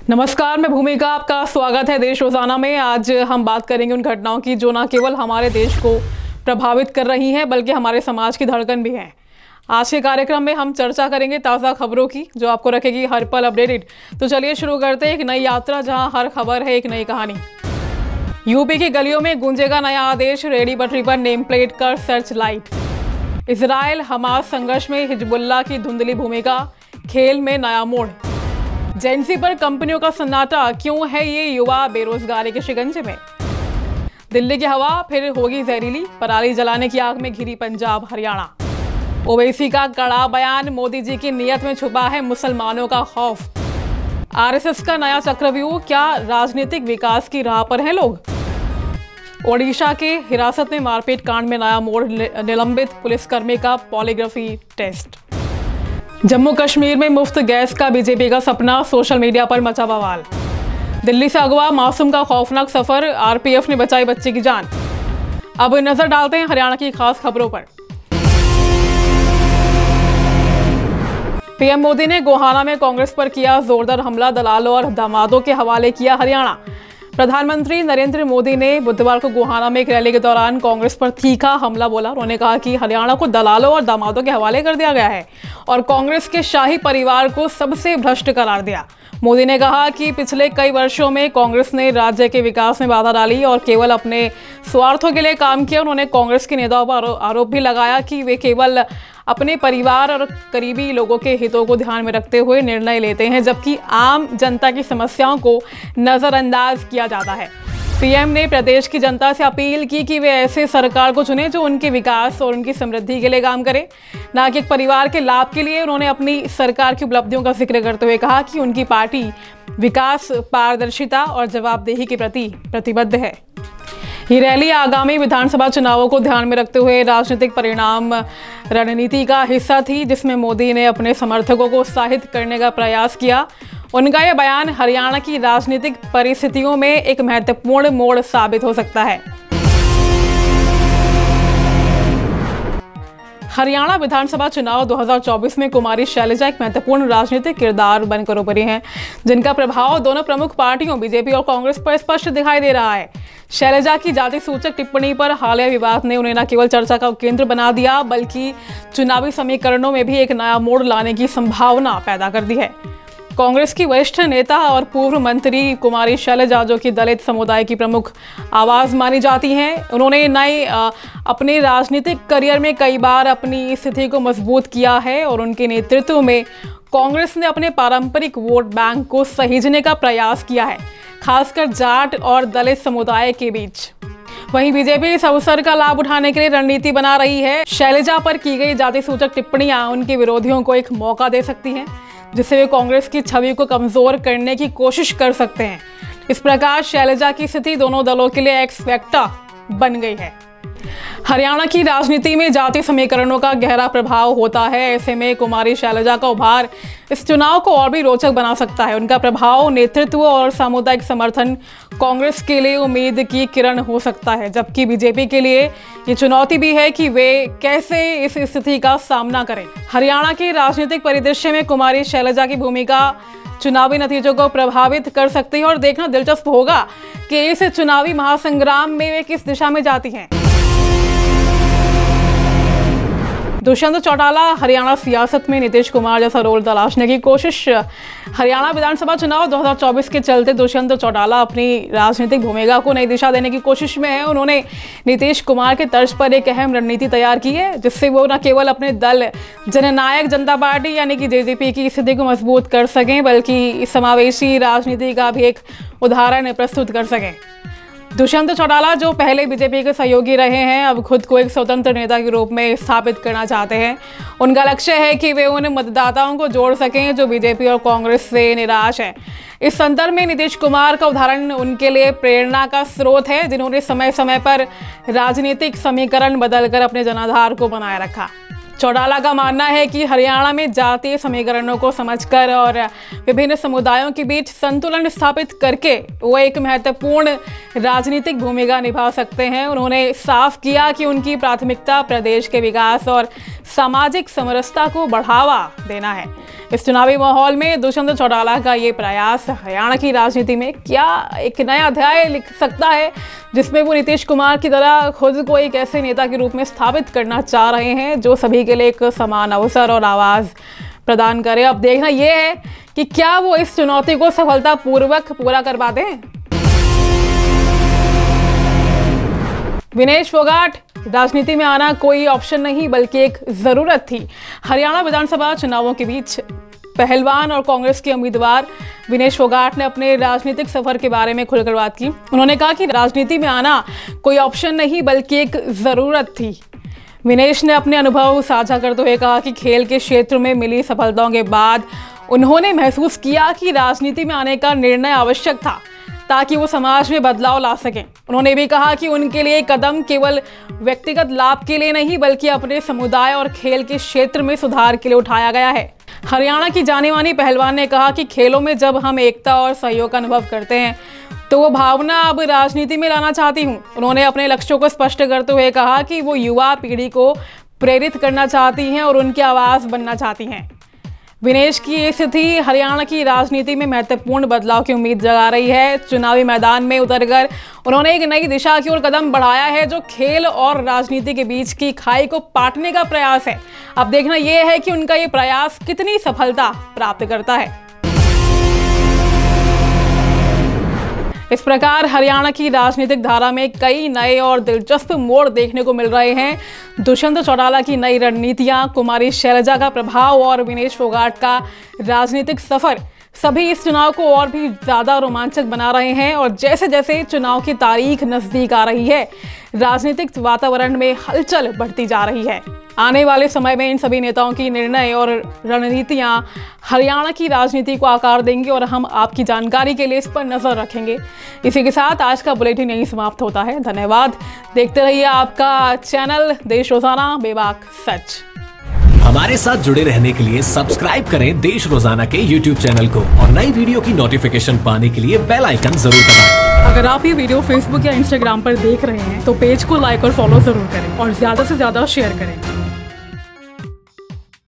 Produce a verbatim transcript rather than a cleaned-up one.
नमस्कार, मैं भूमिका, आपका स्वागत है देश रोजाना में। आज हम बात करेंगे उन घटनाओं की जो न केवल हमारे देश को प्रभावित कर रही हैं बल्कि हमारे समाज की धड़कन भी हैं। आज के कार्यक्रम में हम चर्चा करेंगे ताज़ा खबरों की जो आपको रखेगी हर पल अपडेटेड। तो चलिए शुरू करते हैं एक नई यात्रा जहां हर खबर है एक नई कहानी। यूपी की गलियों में गूंजेगा नया आदेश, रेडी पटरी पर नेम प्लेट कर सर्च लाइट। इजराइल हमास संघर्ष में हिजबुल्लाह की धुंधली भूमिका, खेल में नया मोड़। जेंसी पर कंपनियों का सन्नाटा, क्यों है ये युवा बेरोजगारी के शिकंजे में। दिल्ली की हवा फिर होगी जहरीली, पराली जलाने की आग में घिरी पंजाब हरियाणा। ओवैसी का कड़ा बयान, मोदी जी की नीयत में छुपा है मुसलमानों का खौफ। आरएसएस का नया चक्रव्यूह, क्या राजनीतिक विकास की राह पर हैं लोग। ओडिशा के हिरासत में मारपीट कांड में नया मोड़, निलंबित पुलिसकर्मी का पॉलीग्राफी टेस्ट। जम्मू कश्मीर में मुफ्त गैस का बीजेपी का सपना, सोशल मीडिया पर मचा बवाल। दिल्ली से अगवा मासूम का खौफनाक सफर, आरपीएफ ने बचाई बच्चे की जान। अब नजर डालते हैं हरियाणा की खास खबरों पर। पीएम मोदी ने गोहाना में कांग्रेस पर किया जोरदार हमला, दलालों और दामादों के हवाले किया हरियाणा। प्रधानमंत्री नरेंद्र मोदी ने बुधवार को गोहाना में एक रैली के दौरान कांग्रेस पर तीखा हमला बोला। उन्होंने कहा कि हरियाणा को दलालों और दामादों के हवाले कर दिया गया है और कांग्रेस के शाही परिवार को सबसे भ्रष्ट करार दिया। मोदी ने कहा कि पिछले कई वर्षों में कांग्रेस ने राज्य के विकास में बाधा डाली और केवल अपने स्वार्थों के लिए काम किया। उन्होंने कांग्रेस के नेताओं पर आरोप भी लगाया कि वे केवल अपने परिवार और करीबी लोगों के हितों को ध्यान में रखते हुए निर्णय लेते हैं, जबकि आम जनता की समस्याओं को नज़रअंदाज किया जाता है। पीएम ने प्रदेश की जनता से अपील की कि वे ऐसे सरकार को चुनें जो उनके विकास और उनकी समृद्धि के लिए काम करे, न कि एक परिवार के लाभ के लिए। उन्होंने अपनी सरकार की उपलब्धियों का जिक्र करते हुए कहा कि उनकी पार्टी विकास, पारदर्शिता और जवाबदेही के प्रति प्रतिबद्ध है। ये रैली आगामी विधानसभा चुनावों को ध्यान में रखते हुए राजनीतिक परिणाम रणनीति का हिस्सा थी, जिसमें मोदी ने अपने समर्थकों को उत्साहित करने का प्रयास किया। उनका यह बयान हरियाणा की राजनीतिक परिस्थितियों में एक महत्वपूर्ण मोड़ साबित हो सकता है। हरियाणा विधानसभा चुनाव दो हज़ार चौबीस में कुमारी शैलजा एक महत्वपूर्ण राजनीतिक किरदार बनकर उभरी हैं, जिनका प्रभाव दोनों प्रमुख पार्टियों बीजेपी और कांग्रेस पर स्पष्ट दिखाई दे रहा है। शैलजा की जाति सूचक टिप्पणी पर हालिया विवाद ने उन्हें न केवल चर्चा का केंद्र बना दिया बल्कि चुनावी समीकरणों में भी एक नया मोड़ लाने की संभावना पैदा कर दी है। कांग्रेस की वरिष्ठ नेता और पूर्व मंत्री कुमारी शैलजा, जो कि दलित समुदाय की प्रमुख आवाज मानी जाती हैं, उन्होंने नए अपने राजनीतिक करियर में कई बार अपनी स्थिति को मजबूत किया है और उनके नेतृत्व में कांग्रेस ने अपने पारंपरिक वोट बैंक को सहेजने का प्रयास किया है, खासकर जाट और दलित समुदाय के बीच। वहीं बीजेपी इस अवसर का लाभ उठाने के लिए रणनीति बना रही है। शैलजा पर की गई जाति सूचक टिप्पणियां उनके विरोधियों को एक मौका दे सकती हैं, जिससे वे कांग्रेस की छवि को कमजोर करने की कोशिश कर सकते हैं। इस प्रकार शैलजा की स्थिति दोनों दलों के लिए एक्स फैक्टर बन गई है। हरियाणा की राजनीति में जाति समीकरणों का गहरा प्रभाव होता है। ऐसे में कुमारी शैलजा का उभार इस चुनाव को और भी रोचक बना सकता है। उनका प्रभाव, नेतृत्व और सामुदायिक समर्थन कांग्रेस के लिए उम्मीद की किरण हो सकता है, जबकि बीजेपी के लिए ये चुनौती भी है कि वे कैसे इस स्थिति का सामना करें। हरियाणा के राजनीतिक परिदृश्य में कुमारी शैलजा की भूमिका चुनावी नतीजों को प्रभावित कर सकती है और देखना दिलचस्प होगा कि इस चुनावी महासंग्राम में वे किस दिशा में जाती हैं। दुष्यंत चौटाला हरियाणा सियासत में नीतीश कुमार जैसा रोल तलाशने की कोशिश। हरियाणा विधानसभा चुनाव दो हज़ार चौबीस के चलते दुष्यंत चौटाला अपनी राजनीतिक भूमिका को नई दिशा देने की कोशिश में है। उन्होंने नीतीश कुमार के तर्ज पर एक अहम रणनीति तैयार की है, जिससे वो न केवल अपने दल जननायक जनता पार्टी यानी कि जेजेपी की स्थिति को मजबूत कर सकें बल्कि समावेशी राजनीति का भी एक उदाहरण प्रस्तुत कर सकें। दुष्यंत चौटाला, जो पहले बीजेपी के सहयोगी रहे हैं, अब खुद को एक स्वतंत्र नेता के रूप में स्थापित करना चाहते हैं। उनका लक्ष्य है कि वे उन मतदाताओं को जोड़ सकें जो बीजेपी और कांग्रेस से निराश हैं। इस संदर्भ में नीतीश कुमार का उदाहरण उनके लिए प्रेरणा का स्रोत है, जिन्होंने समय समय पर राजनीतिक समीकरण बदलकर अपने जनाधार को बनाए रखा। चौटाला का मानना है कि हरियाणा में जातीय समीकरणों को समझकर और विभिन्न समुदायों के बीच संतुलन स्थापित करके वो एक महत्वपूर्ण राजनीतिक भूमिका निभा सकते हैं। उन्होंने साफ किया कि उनकी प्राथमिकता प्रदेश के विकास और सामाजिक समरसता को बढ़ावा देना है। इस चुनावी माहौल में दुष्यंत चौटाला का ये प्रयास हरियाणा की राजनीति में क्या एक नया अध्याय लिख सकता है, जिसमें वो नीतीश कुमार की तरह खुद को एक ऐसे नेता के रूप में स्थापित करना चाह रहे हैं जो सभी के लिए एक समान अवसर और आवाज प्रदान करे। अब देखना यह है कि क्या वो इस चुनौती को सफलतापूर्वक पूरा कर पाते हैं। विनेश फोगाट, राजनीति में आना कोई ऑप्शन नहीं बल्कि एक जरूरत थी। हरियाणा विधानसभा चुनावों के बीच पहलवान और कांग्रेस के उम्मीदवार विनेश फोगाट ने अपने राजनीतिक सफर के बारे में खुलकर बात की। उन्होंने कहा कि राजनीति में आना कोई ऑप्शन नहीं बल्कि एक जरूरत थी। विनेश ने अपने अनुभव साझा करते हुए कहा कि खेल के क्षेत्र में मिली सफलताओं के बाद उन्होंने महसूस किया कि राजनीति में आने का निर्णय आवश्यक था ताकि वो समाज में बदलाव ला सकें। उन्होंने भी कहा कि उनके लिए कदम केवल व्यक्तिगत लाभ के लिए नहीं बल्कि अपने समुदाय और खेल के क्षेत्र में सुधार के लिए उठाया गया है। हरियाणा की जानी मानी पहलवान ने कहा कि खेलों में जब हम एकता और सहयोग का अनुभव करते हैं तो वो भावना अब राजनीति में लाना चाहती हूँ। उन्होंने अपने लक्ष्यों को स्पष्ट करते हुए कहा कि वो युवा पीढ़ी को प्रेरित करना चाहती हैं और उनकी आवाज़ बनना चाहती हैं। विनेश की ये स्थिति हरियाणा की राजनीति में महत्वपूर्ण बदलाव की उम्मीद जगा रही है। चुनावी मैदान में उतरकर उन्होंने एक नई दिशा की ओर कदम बढ़ाया है जो खेल और राजनीति के बीच की खाई को पाटने का प्रयास है। अब देखना यह है कि उनका ये प्रयास कितनी सफलता प्राप्त करता है। इस प्रकार हरियाणा की राजनीतिक धारा में कई नए और दिलचस्प मोड़ देखने को मिल रहे हैं। दुष्यंत चौटाला की नई रणनीतियां, कुमारी शैलजा का प्रभाव और विनेश फोगाट का राजनीतिक सफर सभी इस चुनाव को और भी ज़्यादा रोमांचक बना रहे हैं। और जैसे जैसे चुनाव की तारीख नज़दीक आ रही है, राजनीतिक वातावरण में हलचल बढ़ती जा रही है। आने वाले समय में इन सभी नेताओं की निर्णय और रणनीतियां हरियाणा की राजनीति को आकार देंगी और हम आपकी जानकारी के लिए इस पर नजर रखेंगे। इसी के साथ आज का बुलेटिन यहीं समाप्त होता है। धन्यवाद। देखते रहिए आपका चैनल देश रोजाना, बेबाक सच। हमारे साथ जुड़े रहने के लिए सब्सक्राइब करें देश रोजाना के यूट्यूब चैनल को और नई वीडियो की नोटिफिकेशन पाने के लिए बेल आइकन जरूर दबाएं। अगर आप ये वीडियो फेसबुक या इंस्टाग्राम पर देख रहे हैं तो पेज को लाइक और फॉलो जरूर करें और ज्यादा से ज्यादा शेयर करें।